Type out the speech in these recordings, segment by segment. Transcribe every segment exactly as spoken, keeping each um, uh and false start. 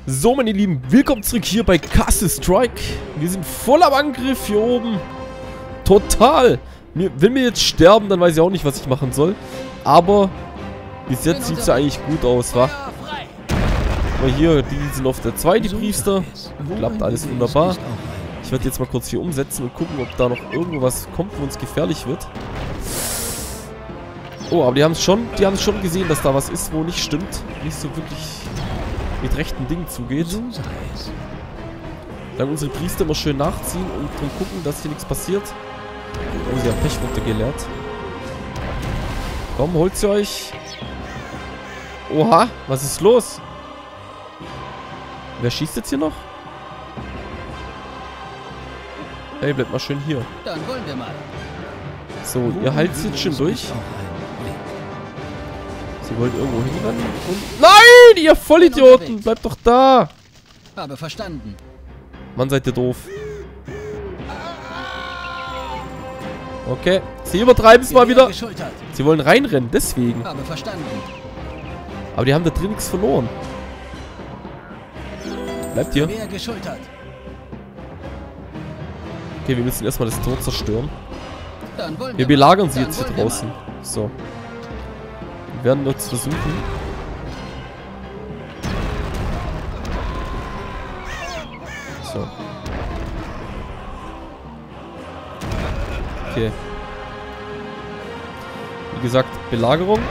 So, meine Lieben, willkommen zurück hier bei Castle Strike. Wir sind voll am Angriff hier oben. Total. Mir, wenn wir jetzt sterben, dann weiß ich auch nicht, was ich machen soll. Aber bis jetzt sieht es ja eigentlich gut aus, wa? Aber hier, die sind auf der zwei, die Priester. Klappt alles wunderbar. Ich werde jetzt mal kurz hier umsetzen und gucken, ob da noch irgendwo was kommt, wo uns gefährlich wird. Oh, aber die haben es schon, die haben es schon gesehen, dass da was ist, wo nicht stimmt. Nicht so wirklich mit rechten Dingen zugeht. Dann unsere Priester immer schön nachziehen und drum gucken, dass hier nichts passiert. Oh, sie haben Pech runtergeleert. Komm, holt sie euch. Oha, was ist los? Wer schießt jetzt hier noch? Hey, bleibt mal schön hier. Dann wollen wir mal. So, ihr haltet jetzt schön durch. Sie wollen irgendwo hinrennen und... Nein, ihr Vollidioten! Bleibt doch da! Habe verstanden. Mann, seid ihr doof. Okay, sie übertreiben es mal wieder. Sie wollen reinrennen, deswegen. Habe verstanden. Aber die haben da drin nichts verloren. Bleibt hier. Okay, wir müssen erstmal das Tor zerstören. Wir belagern sie jetzt hier draußen. So. Wir werden jetzt versuchen. So. Okay. Wie gesagt, Belagerung.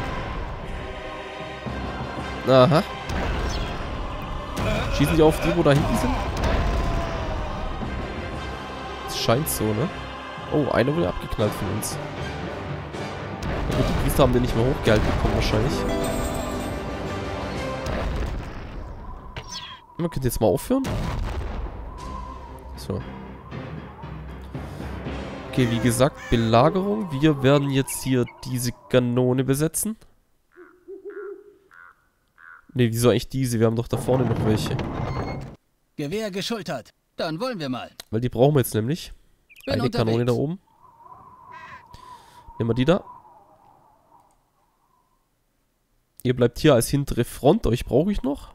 Aha. Schießen die auf die, wo da hinten sind? Es scheint so, ne? Oh, einer wurde abgeknallt von uns. Ja, gut, die Priester haben den nicht mehr hochgehalten bekommen wahrscheinlich. Man könnte jetzt mal aufhören. So. Okay, wie gesagt, Belagerung. Wir werden jetzt hier diese Kanone besetzen. Ne, wieso eigentlich diese? Wir haben doch da vorne noch welche. Gewehr geschultert. Dann wollen wir mal. Weil die brauchen wir jetzt nämlich. Bin Eine unterwegs. Kanone da oben. Nehmen wir die da. Ihr bleibt hier als hintere Front. Euch brauche ich noch.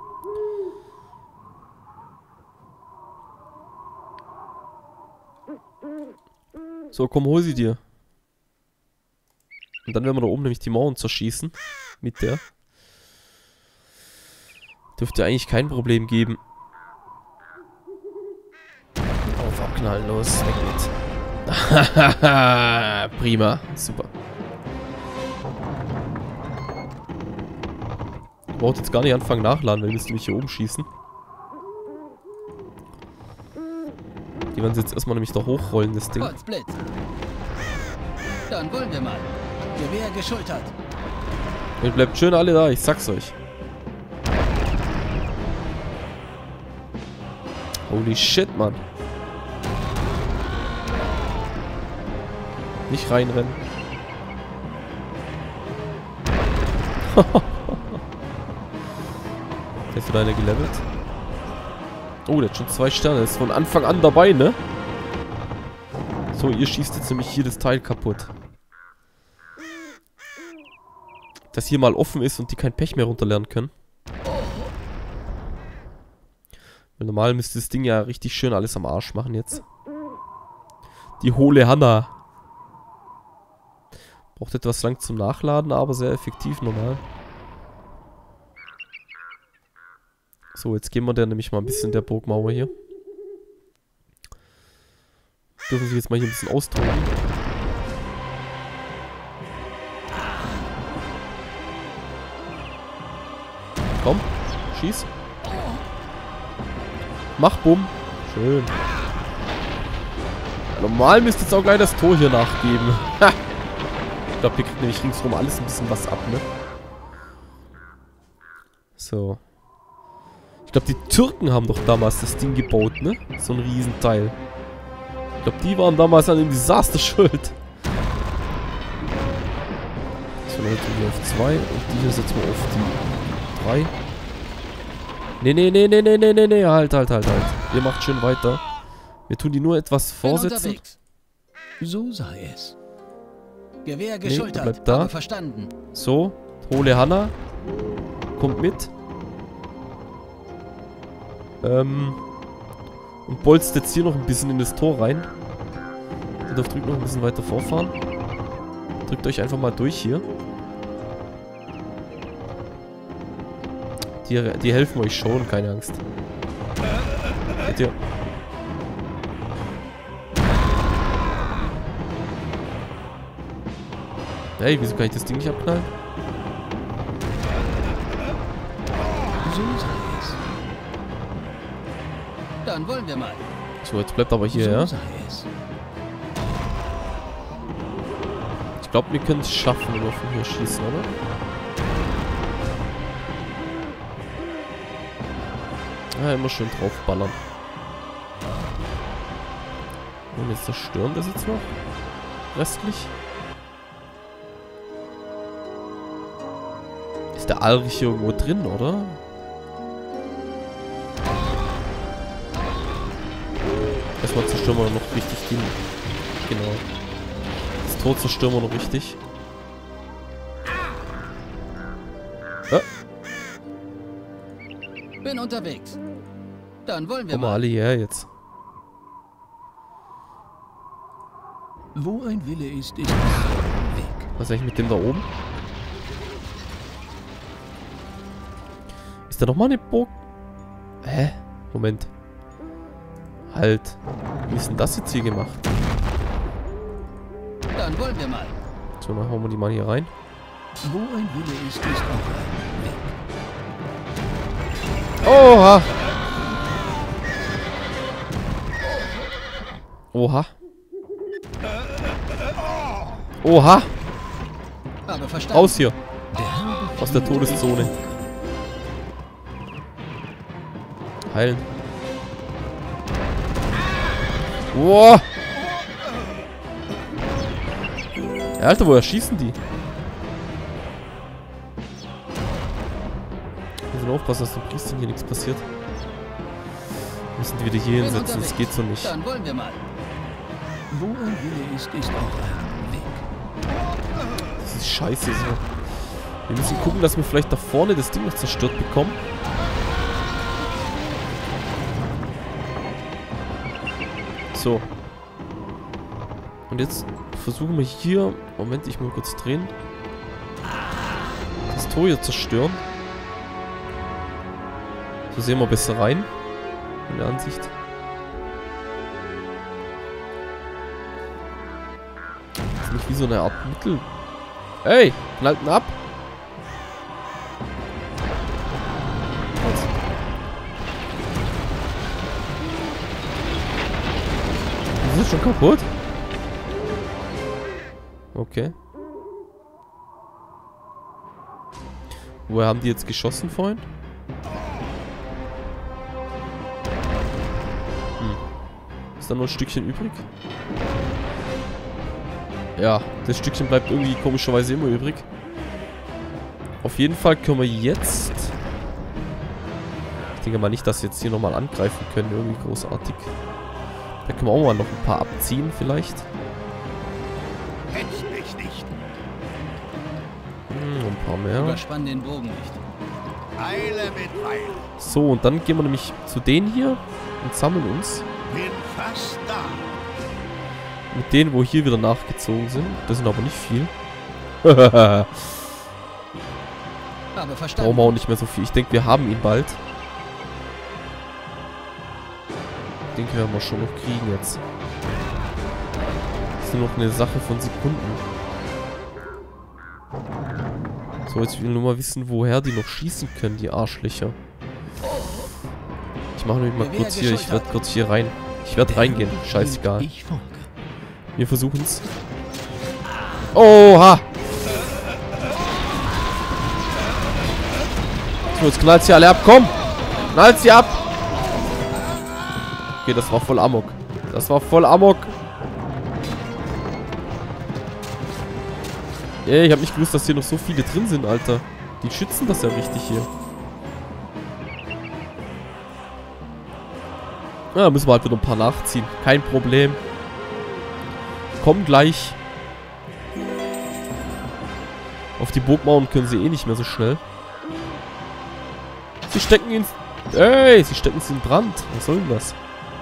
So, komm, hol sie dir. Und dann werden wir da oben nämlich die Mauern zerschießen. Mit der. Dürfte eigentlich kein Problem geben. Auf, abknallen, los, weg mit. Prima, super. Ich brauche jetzt gar nicht anfangen nachladen, weil wir müssen nämlich hier oben schießen. Die werden jetzt erstmal nämlich da hochrollen, das Ding. Holzblitz. Dann wollen wir mal. Gewehr geschultert. Ihr bleibt schön alle da, ich sag's euch. Holy shit, Mann. Nicht reinrennen. Jetzt wird einer gelevelt. Oh, der hat schon zwei Sterne. Der ist von Anfang an dabei, ne? So, ihr schießt jetzt nämlich hier das Teil kaputt. Dass hier mal offen ist und die kein Pech mehr runterlernen können. Weil normal müsste das Ding ja richtig schön alles am Arsch machen jetzt. Die hohle Hanna. Braucht etwas lang zum Nachladen, aber sehr effektiv normal. So, jetzt gehen wir der nämlich mal ein bisschen der Burgmauer hier. Dürfen sich jetzt mal hier ein bisschen austoben. Komm, schieß. Mach, bumm. Schön. Ja, normal müsste jetzt auch gleich das Tor hier nachgeben. Ha! Ich glaube, hier kriegt nämlich ringsrum alles ein bisschen was ab, ne? So. Ich glaube, die Türken haben doch damals das Ding gebaut, ne? So ein Riesenteil. Ich glaube, die waren damals an dem Desaster schuld. So, dann tun wir auf zwei und die hier setzen wir auf die drei. Nee, nee, nee, nee, nee, nee, nee, nee, halt, halt, halt, halt. Ihr macht schön weiter. Wir tun die nur etwas vorsetzen. So sei es. Gewehr geschultert. Nee, bleibt da. Habe verstanden. So, hole Hanna. Kommt mit. Ähm, und bolzt jetzt hier noch ein bisschen in das Tor rein. Ihr dürft drüben noch ein bisschen weiter vorfahren. Drückt euch einfach mal durch hier. Die, die helfen euch schon, keine Angst. Seht ihr? Hey, wieso kann ich das Ding nicht abknallen? So sei es. Dann wollen wir mal. So, jetzt bleibt aber hier, So ja? sei es. Ich glaube, wir können es schaffen, wenn wir von hier schießen, oder? Ja, immer schön draufballern. Und jetzt zerstören das jetzt noch. Restlich. Ist der Alrich hier irgendwo drin, oder? Erstmal zerstören wir noch richtig den. Genau. Das Tor zerstören wir noch richtig. Ah. Bin unterwegs. Dann wollen wir Komm mal mal. alle hierher jetzt. Wo ein Wille ist, ist ein Weg. Was ist eigentlich mit dem da oben? Ist da nochmal eine Burg? Hä? Moment. Halt. Wie ist denn das jetzt hier gemacht? Dann wollen wir mal. So, dann hauen wir die mal hier rein. Wo ein Wille ist, ist auch ein Weg. Oha! Oha! Oha! Aber verstanden. Raus hier! Aus der Todeszone. Heilen. Boah! Ja, Alter, woher schießen die? Wir müssen aufpassen, dass dem Priester hier nichts passiert. Wir müssen die wieder hier Bin hinsetzen, das unterwegs. geht so nicht. Dann wollen wir mal. Wo ein Wille ist, ist auch ein Weg. Das ist scheiße so. Wir müssen gucken, dass wir vielleicht da vorne das Ding noch zerstört bekommen. So. Und jetzt versuchen wir hier... Moment, ich muss kurz drehen. Das Tor hier zerstören. So sehen wir besser rein. In der Ansicht. Das ist nicht wie so eine Art Mittel... Ey, knallt ihn ab. Was? Ist das schon kaputt? Okay. Woher haben die jetzt geschossen vorhin? Hm. Ist da noch ein Stückchen übrig? Ja, das Stückchen bleibt irgendwie komischerweise immer übrig. Auf jeden Fall können wir jetzt... Ich denke mal nicht, dass wir jetzt hier nochmal angreifen können, irgendwie großartig. Da können wir auch mal noch ein paar abziehen vielleicht. Hetz mich nicht. Hm, ein paar mehr. Überspann den Bogen nicht. Eile mit Weil. So, und dann gehen wir nämlich zu denen hier und sammeln uns. Bin fast da. Mit denen, wo hier wieder nachgezogen sind. Das sind aber nicht viel. Brauchen Aber verstanden. wir auch nicht mehr so viel. Ich denke, wir haben ihn bald. Ich denke, werden wir schon noch kriegen jetzt. Das ist nur noch eine Sache von Sekunden. So, jetzt will ich nur mal wissen, woher die noch schießen können, die Arschlöcher. Ich mache nämlich mal kurz hier. Ich werde kurz hier rein. Ich werde reingehen. Scheißegal. Ich folge. Wir versuchen es. Oha! So, jetzt knallt sie alle ab. Komm! Knallt sie ab! Okay, das war voll Amok. Das war voll Amok. Ey, ich habe nicht gewusst, dass hier noch so viele drin sind, Alter. Die schützen das ja richtig hier. Ja, müssen wir halt wieder ein paar nachziehen. Kein Problem. Kommen gleich. Auf die Burgmauern können sie eh nicht mehr so schnell. Sie stecken ihn Ey, sie stecken sie in Brand. Was soll denn das?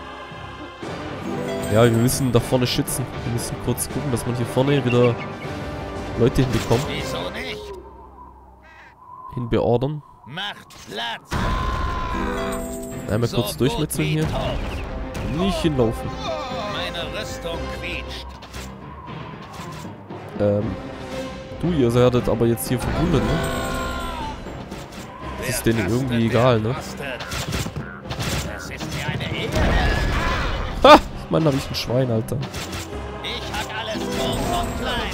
Ja, wir müssen da vorne schützen. Wir müssen kurz gucken, dass man hier vorne wieder Leute hinbekommt. Wieso nicht? Hinbeordern. Macht Platz! Einmal kurz So durchmetzeln gut wie hier. tot. Nicht hinlaufen. Meine Rüstung quietscht. Ähm, du, ihr seid aber jetzt hier verwundet, ne? Das ist denen Wer irgendwie rastet, egal, der ne? rastet. Das ist mir eine Ehre. Ha! Mann, hab ich ein Schwein, Alter. Ich hack alles groß und klein.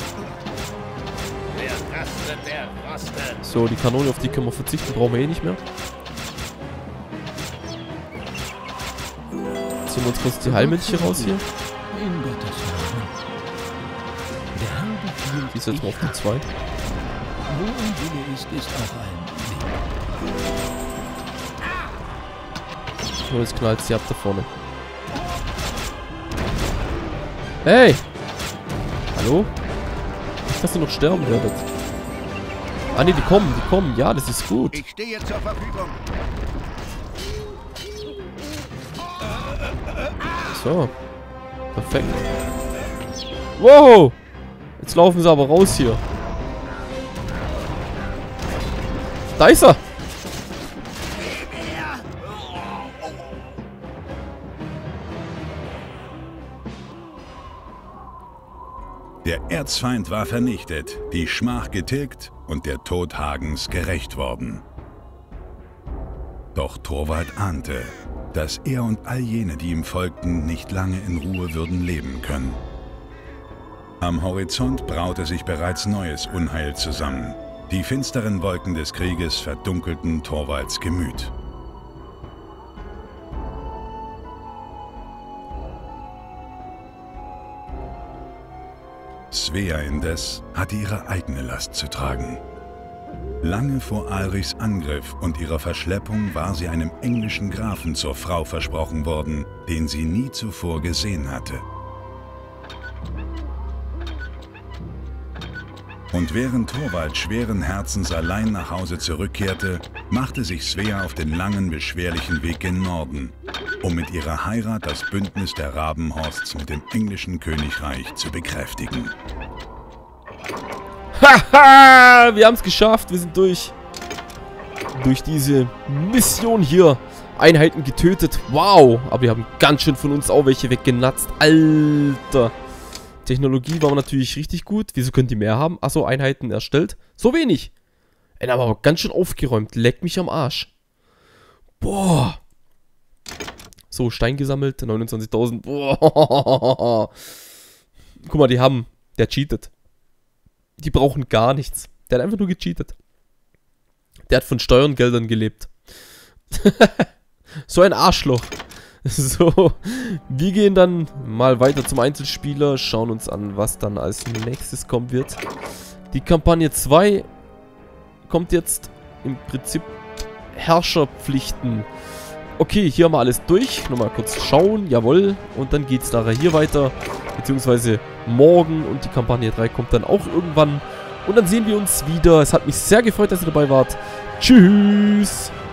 Wer rastet, der rastet. So, die Kanone, auf die können wir verzichten, brauchen wir eh nicht mehr. Ziehen wir uns kurz die Heilmönche raus hier. In Gottes Namen. Der Herr befiehlt, Die setzen wir auf die zwei. wo ein Wille ist, ist auch ein So, jetzt knallt sie ab da vorne. Hey! Hallo? Nicht, dass ihr noch sterben werdet. Ah ne, die kommen, die kommen. Ja, das ist gut. Ich stehe zur Verfügung. So. Perfekt. Wow! Jetzt laufen sie aber raus hier. Da ist er! Der Erzfeind war vernichtet, die Schmach getilgt und der Tod Hagens gerächt worden. Doch Torvald ahnte, dass er und all jene, die ihm folgten, nicht lange in Ruhe würden leben können. Am Horizont braute sich bereits neues Unheil zusammen. Die finsteren Wolken des Krieges verdunkelten Torvalds Gemüt. Svea indes hatte ihre eigene Last zu tragen. Lange vor Alrichs Angriff und ihrer Verschleppung war sie einem englischen Grafen zur Frau versprochen worden, den sie nie zuvor gesehen hatte. Und während Torvald schweren Herzens allein nach Hause zurückkehrte, machte sich Svea auf den langen, beschwerlichen Weg gen Norden, um mit ihrer Heirat das Bündnis der Rabenhorsts mit dem englischen Königreich zu bekräftigen. Haha! Wir haben es geschafft. Wir sind durch. Durch diese Mission hier. Einheiten getötet. Wow. Aber wir haben ganz schön von uns auch welche weggenatzt. Alter. Technologie war natürlich richtig gut. Wieso könnt ihr mehr haben? Achso, Einheiten erstellt. So wenig. Ey, aber ganz schön aufgeräumt. Leck mich am Arsch. Boah. So, Stein gesammelt. neunundzwanzigtausend. Boah. Guck mal, die haben... Der cheatet. Die brauchen gar nichts. Der hat einfach nur gecheatet. Der hat von Steuergeldern gelebt. So ein Arschloch. So, wir gehen dann mal weiter zum Einzelspieler, schauen uns an, was dann als nächstes kommen wird. Die Kampagne zwei kommt jetzt im Prinzip Herrscherpflichten. Okay, hier haben wir alles durch. Nochmal kurz schauen, jawohl. Und dann geht es nachher hier weiter, beziehungsweise morgen. Und die Kampagne drei kommt dann auch irgendwann. Und dann sehen wir uns wieder. Es hat mich sehr gefreut, dass ihr dabei wart. Tschüss!